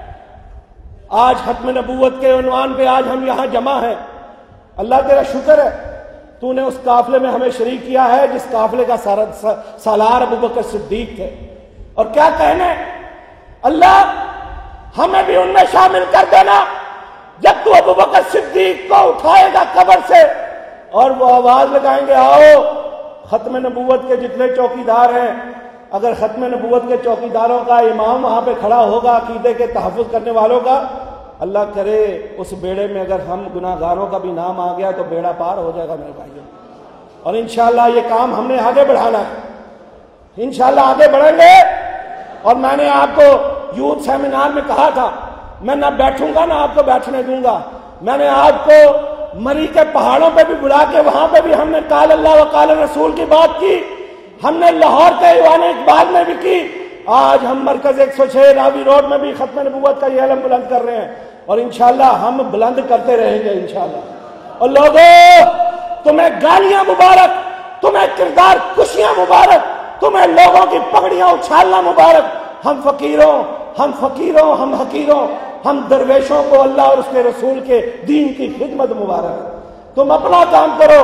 آج ختم نبوت کے عنوان پہ آج ہم یہاں جمع ہیں، اللہ تیرا شکر ہے تو نے اس قافلے میں ہمیں شریک کیا ہے جس قافلے کا سالار ابوبکر صدیق تھے۔ اور کیا کہنے، اللہ ہمیں بھی ان میں شامل کر دینا جب تو ابوبکر صدیق کو اٹھائے گا قبر سے اور وہ آواز لگائیں گے آؤ ختم نبوت کے جتنے چوکیدار ہیں، اگر ختم نبوت کے چوکیداروں کا امام وہاں پہ کھڑا ہوگا عقیدے کے تحفظ کرنے والوں کا، اللہ کرے اس بیڑے میں اگر ہم گناہگاروں کا بھی نام آ گیا تو بیڑا پار ہو جائے گا میرے بھائیوں۔ اور انشاءاللہ یہ کام ہم نے آگے بڑھانا ہے، انشاءاللہ آگے بڑھیں گے۔ اور میں نے آپ کو یوتھ سیمینار میں کہا تھا میں نہ بیٹھوں گا نہ آپ کو بیٹھنے دوں گا، میں نے آپ کو مری کے پہاڑوں پہ بھی بلا کے وہاں پہ بھی ہم نے قال اللہ و قال رسول کی بات کی، ہم نے لاہور کے ایوان اقبال میں بھی کی، آج ہم مرکز 106 راوی روڈ میں بھی ختم نبوت کا یہ علم بلند کر رہے ہیں، اور انشاءاللہ ہم بلند کرتے رہیں گے انشاءاللہ۔ اور لوگوں، تمہیں گالیاں مبارک، تمہیں کردار کشیاں مبارک، تمہیں لوگوں کی پگڑیاں اچھالنا مبارک، ہم فقیروں، ہم حقیروں، ہم درویشوں کو اللہ اور اس کے رسول کے دین کی خدمت مبارک۔ تم اپنا کام کرو،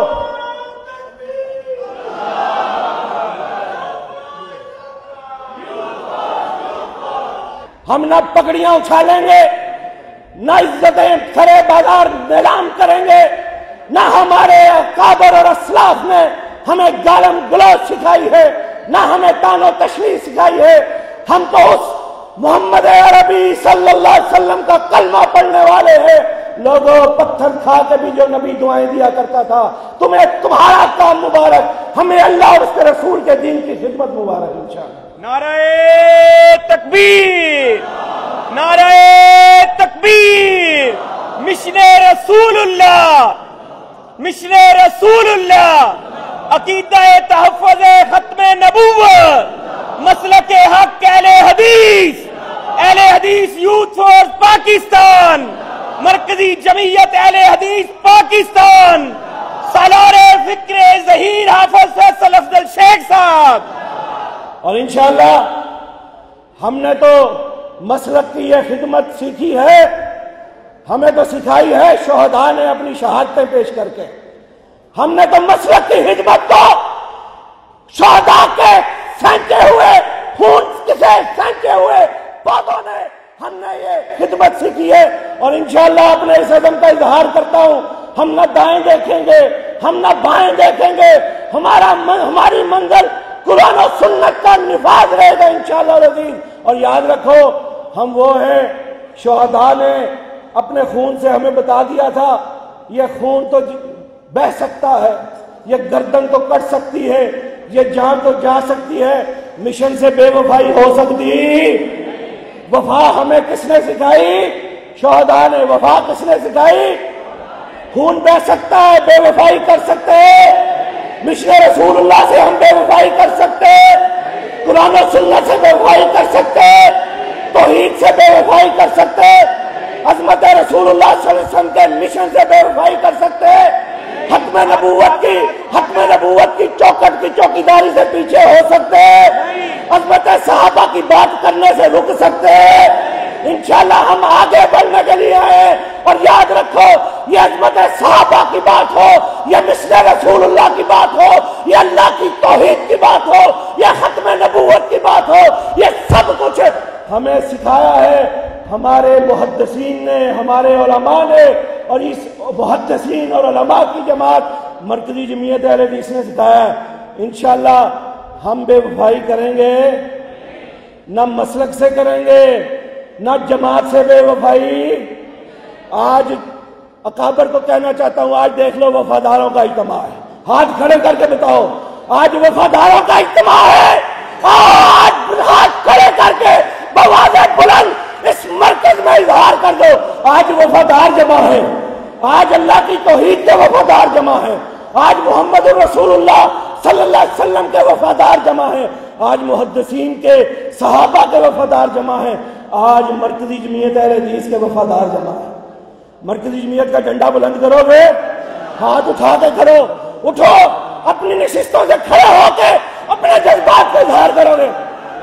ہم نہ پگڑیاں اچھالیں گے، نہ عزتیں سرے بازار نیلام کریں گے، نہ ہمارے اکابر اور اسلاف نے ہمیں گالم گلوچ سکھائی ہے، نہ ہمیں تان و تشریح سکھائی ہے۔ ہم تو اس محمد عربی صلی اللہ علیہ وسلم کا کلمہ پڑھنے والے ہیں۔ لوگوں، پتھر کھا کے بھی جو نبی دعائیں دیا کرتا تھا، تمہیں تمہارا کام مبارک، ہمیں اللہ اور اس کے رسول کے دین کی خدمت مبارک انشاءاللہ۔ نعرہ تکبیر، نعرہ تکبیر، مشن رسول اللہ، مشن رسول اللہ، عقیدہ تحفظ ختم نبوت، مسلک حق اہل حدیث یوتھ فورس پاکستان، مرکزی جمعیت اہل حدیث پاکستان، سالار فکر ظہیر حافظ فیصل افضل شیخ صاحب۔ اور انشاءاللہ ہم نے تو مسلک کی یہ خدمت سیکھی ہے، ہمیں تو سکھائی ہے شہداء نے اپنی شہادتیں پیش کر کے۔ ہم نے تو مسلک کی خدمت کو شہداء کے سینچے ہوئے خون کسے سینچے ہوئے پودوں نے ہم نے یہ خدمت سیکھی ہے، اور انشاءاللہ اپنے اس عزم کا اظہار کرتا ہوں، ہم نہ دائیں دیکھیں گے، ہم نہ بائیں دیکھیں گے، ہماری منزل قرآن و سنت کا نفاذ رہے گا انشاءاللہ العزیز۔ اور یاد رکھو، ہم وہ ہیں، شہداء نے اپنے خون سے ہمیں بتا دیا تھا، یہ خون تو بہہ سکتا ہے، یہ گردن تو کٹ سکتی ہے، یہ جان تو جا سکتی ہے، مشن سے بے وفائی ہو سکتی۔ وفا ہمیں کس نے سکھائی؟ شہداء نے۔ وفا کس نے سکھائی؟ خون بہہ سکتا ہے، بے وفائی کر سکتے ہیں، مشن رسول اللہ سے ہم بے وفائی کر سکتے ہیں، قرآن و سنت سے بے وفائی کر سکتے ہیں، توحید سے بے وفائی کر سکتے ہیں، عظمت رسول اللہ صلی اللہ علیہ وسلم کے مشن سے بے وفائی کر سکتے ہیں، ختم نبوت کی چوکٹ کی چوکیداری سے پیچھے ہو سکتے ہیں، عظمت صحابہ کی بات کرنے سے رک سکتے ہیں۔ انشاءاللہ ہم آگے بڑھنے کے لیے آئے، اور یاد رکھو، یہ عظمت صحابہ کی بات ہو، یہ مشن رسول اللہ کی بات ہو، یہ اللہ کی توحید کی بات ہو، یہ ختم نبوت کی بات ہو، یہ سب کچھ ہمیں سکھایا ہے ہمارے محدثین نے، ہمارے علماء نے، اور اس محدثین اور علماء کی جماعت مرکزی جمعیت اہل حدیث نے سکھایا ہے۔ انشاءاللہ ہم بے وفائی کریں گے، نہ مسلک سے کریں گے، نہ جماعت سے بے وفائی۔ آج اکابر کو کہنا چاہتا ہوں، آج دیکھ لو وفاداروں کا اجتماع ہے، ہاتھ کھڑے کر کے بتاؤ، آج وفاداروں کا اجتماع ہے، آج ہاتھ کھڑے کر کے بآواز بلند اس مرکز میں اظہار کر دو، آج وفادار جمع ہے، آج اللہ کی توحید کے وفادار جمع ہے، آج محمد رسول اللہ صلی اللہ علیہ وسلم کے وفادار جمع ہیں، آج محدثین کے صحابہ کے وفادار جمع ہیں، آج مرکزی جمعیت اہل حدیث کے وفادار جمع ہیں۔ مرکزی جمعیت کا جھنڈا بلند کرو گے، ہاتھ اٹھا کے کرو، اٹھو، اپنی نشستوں سے کھڑے ہو کے اپنے جذبات کا اظہار کرو گے۔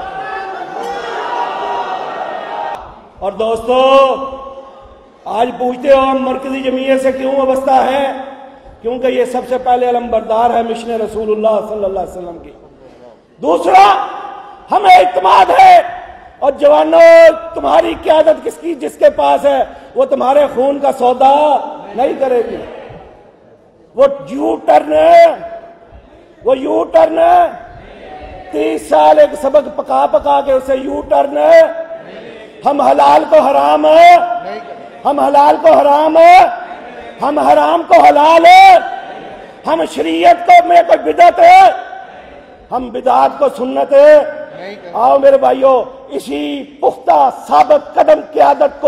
اور دوستو، آج پوچھتے ہو ہم مرکزی جمعیت سے کیوں وابستہ ہیں؟ کیونکہ یہ سب سے پہلے علمبردار ہے مشن رسول اللہ صلی اللہ علیہ وسلم کی۔ دوسرا، ہمیں اعتماد ہے، اور جوانوں، تمہاری قیادت کس کی جس کے پاس ہے، وہ تمہارے خون کا سودا نہیں کرے گی۔ وہ یو ٹرن ہے، وہ یو ٹرن ہے، 30 سال ایک سبق پکا پکا کے اسے یو ٹرن ہے۔ ہم حلال کو حرام ہے، ہم حلال کو حرام ہے، ہم حرام کو حلال ہے، ہم شریعت کو میں کوئی بدعت ہے، ہم بدعات کو سنت ہے۔ آؤ میرے بھائیو، اسی پختہ ثابت قدم قیادت کو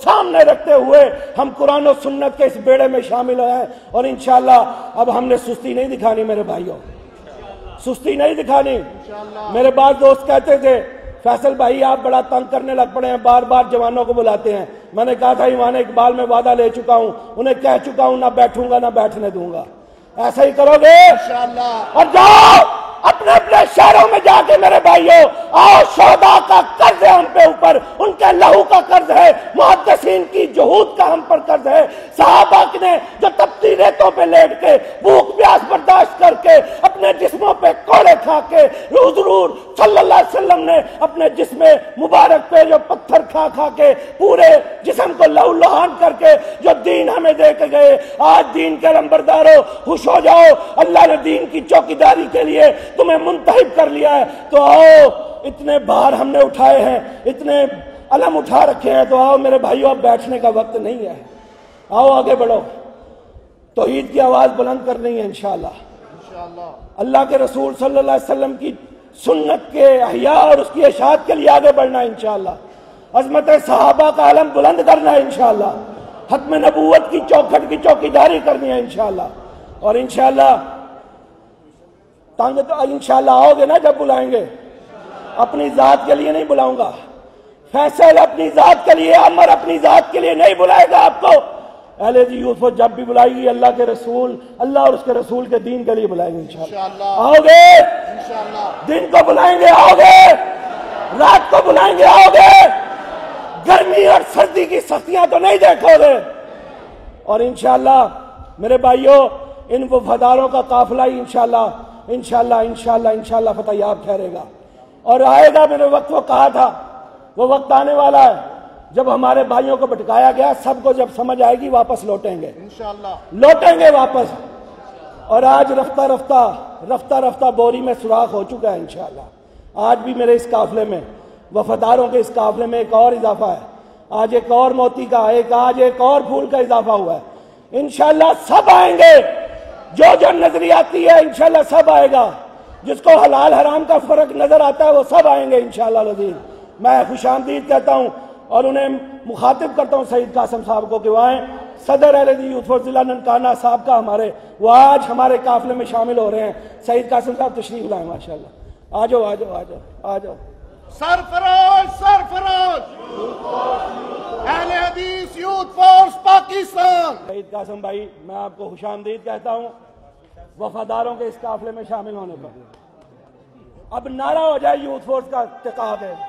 سامنے رکھتے ہوئے ہم قرآن و سنت کے اس بیڑے میں شامل ہیں، اور انشاءاللہ اب ہم نے سستی نہیں دکھانی میرے بھائیوں، سستی نہیں دکھانی۔ میرے بعض دوست کہتے تھے فیصل بھائی آپ بڑا تنگ کرنے لگ پڑے ہیں، بار بار جوانوں کو بلاتے ہیں۔ میں نے کہا تھا ایمان اقبال میں وعدہ لے چکا ہوں، انہیں کہہ چکا ہوں نہ بیٹھوں گا نہ بیٹھنے دوں گا۔ ایسا ہی کرو گے اور جاؤ اپنے اپنے شہروں میں جا کے میرے بھائیوں، آؤ شہداء کا قرض ہے ہم پہ اوپر، ان کے لہو کا قرض ہے، محدثین کی جہود کا ہم پر قرض ہے، صحابہ نے جو تپتی ریتوں پہ لیٹ کے بھوک پیاس برداشت کر کے اپنے جسموں پہ کوڑے کھا کے، حضور صلی اللہ علیہ وسلم نے اپنے جسم مبارک پہ جو پتھر کھا کھا کے پورے جسم کو لہو لہان کر کے جو دین ہمیں دے کے گئے، آج دین کے علمبرداروں خوش ہو جاؤ، اللہ نے دین کی چوکیداری کے لیے تمہیں منتخب کر لیا ہے، تو آؤ، اتنے بار ہم نے اٹھائے ہیں، اتنے علم اٹھا رکھے ہیں، تو آؤ میرے بھائیوں اب بیٹھنے کا وقت نہیں ہے، آؤ آگے بڑھو، توحید کی آواز بلند کرنی ہے انشاءاللہ۔ اللہ کے رسول صلی اللہ علیہ وسلم کی سنت کے احیاء اور اس کی اشاعت کے لیے آگے بڑھنا ہے انشاءاللہ، عظمت صحابہ کا علم بلند کرنا ہے انشاءاللہ، ختم نبوت کی چوکھٹ کی چوکیداری کرنی ہے انشاءاللہ، اور انشاءاللہ تنگ تو انشاءاللہ آؤ گے نا جب بلائیں گے، اپنی ذات کے لیے نہیں بلاؤں گا، فیصل اپنی ذات کے لیے، عمر اپنی ذات کے لیے نہیں بلائے گا آپ کو، اہل یوسف جب بھی بلائے گی اللہ کے رسول، اللہ اور اس کے رسول کے دین کے لیے بلائیں گے انشاءاللہ۔ آؤ گے دن کو بلائیں گے، آؤ گے رات کو بلائیں گے، آؤ گے، گرمی اور سردی کی سختیاں تو نہیں دیکھو گے، اور انشاءاللہ میرے بھائیوں ان وفاداروں کا قافلہ ہی انشاءاللہ فتح یاب ٹھہرے گا، اور آئے گا میرے وقت، وہ کہا تھا وہ وقت آنے والا ہے جب ہمارے بھائیوں کو بھٹکایا گیا، سب کو جب سمجھ آئے گی واپس لوٹیں گے انشاءاللہ، لوٹیں گے واپس، اور آج رفتہ رفتہ بوری میں سوراخ ہو چکا ہے انشاءاللہ۔ آج بھی میرے اس قافلے میں وفاداروں کے اس قافلے میں ایک اور اضافہ ہے، آج ایک اور موتی کا، آج ایک اور پھول کا اضافہ ہوا ہے، انشاءاللہ سب آئیں گے، جو نظریاتی ہے انشاءاللہ سب آئے گا، جس کو حلال حرام کا فرق نظر آتا ہے وہ سب آئیں گے انشاءاللہ العزیز۔ میں خوش آمدید کہتا ہوں اور انہیں مخاطب کرتا ہوں سعید قاسم صاحب کو کہ وہ آئیں، صدر اہل یوتھ فور ضلع ننکانہ صاحب کا ہمارے، وہ آج ہمارے قافلے میں شامل ہو رہے ہیں، سعید قاسم صاحب تشریف لائیں ماشاءاللہ، آ جاؤ آ جاؤ آ جاؤ آ جاؤ۔ سرفراز اہل حدیث یوتھ فورس پاکستان سعید قاسم بھائی میں آپ کو خوش آمدید کہتا ہوں وفاداروں کے اس قافلے میں شامل ہونے پر۔ اب نعرہ ہو جائے یوتھ فورس کا اتقاد ہے،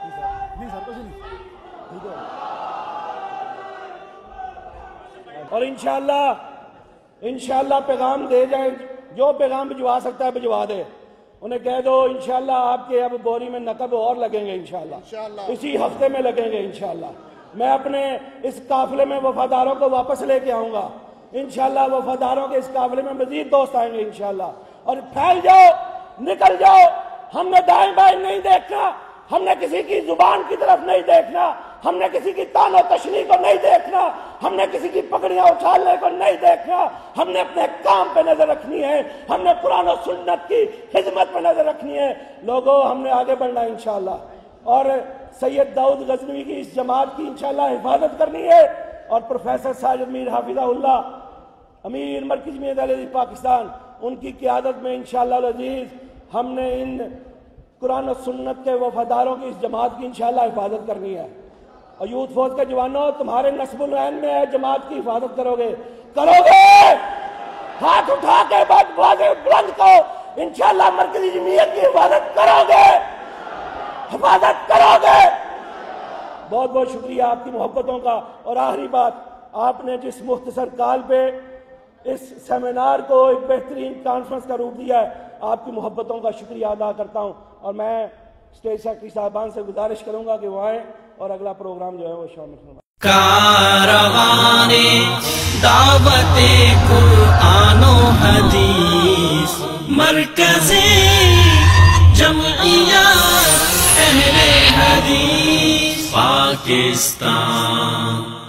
اور انشاءاللہ پیغام دے جائیں، جو پیغام بھجوا سکتا ہے بھجوا دے، انہیں کہہ دو انشاءاللہ آپ کے اب بوری میں نقب اور لگیں گے انشاءاللہ، اسی ہفتے میں لگیں گے انشاءاللہ۔ میں اپنے اس قافلے میں وفاداروں کو واپس لے کے آؤں گا انشاءاللہ، وفاداروں کے اس قافلے میں مزید دوست آئیں گے انشاءاللہ، اور پھیل جاؤ، نکل جاؤ، ہم نے دائیں بائیں نہیں دیکھنا، ہم نے کسی کی زبان کی طرف نہیں دیکھنا، ہم نے کسی کی تان و تشنیع کو نہیں دیکھنا، ہم نے کسی کی پگڑیاں اچھالنے کو نہیں دیکھنا، ہم نے اپنے کام پہ نظر رکھنی ہے، ہم نے قرآن و سنت کی خدمت پہ نظر رکھنی ہے، لوگوں ہم نے آگے بڑھنا ہے انشاءاللہ، اور سید داؤد غزنوی کی اس جماعت کی انشاءاللہ حفاظت کرنی ہے، اور پروفیسر ساجد میر حافظہ اللہ امیر مرکزی جمعیت اہل حدیث پاکستان، ان کی قیادت میں انشاءاللہ العزیز ہم نے ان قرآن و سنت کے وفاداروں کی اس جماعت کی انشاءاللہ حفاظت کرنی ہے، اور یوتھ فورس کے جوانوں تمہارے نصب العین میں ہے، جماعت کی حفاظت کرو گے ہاتھ اٹھا کے بات بلند کرو، انشاءاللہ مرکزی جمعیت کی حفاظت کرو گے، حفاظت کرو گے۔ بہت بہت شکریہ آپ کی محبتوں کا، اور آخری بات، آپ نے جس مختصر کال پہ اس سیمینار کو ایک بہترین کانفرنس کا روپ دیا ہے، آپ کی محبتوں کا شکریہ ادا کرتا ہوں، اور میں اسٹیج سیکرٹری صاحبان سے گزارش کروں گا کہ وہ آئیں اور اگلا پروگرام جو ہے وہ شامل ہوگا۔ کاروان دعوت قرآن و حدیث مرکز جمعیت اہل حدیث پاکستان۔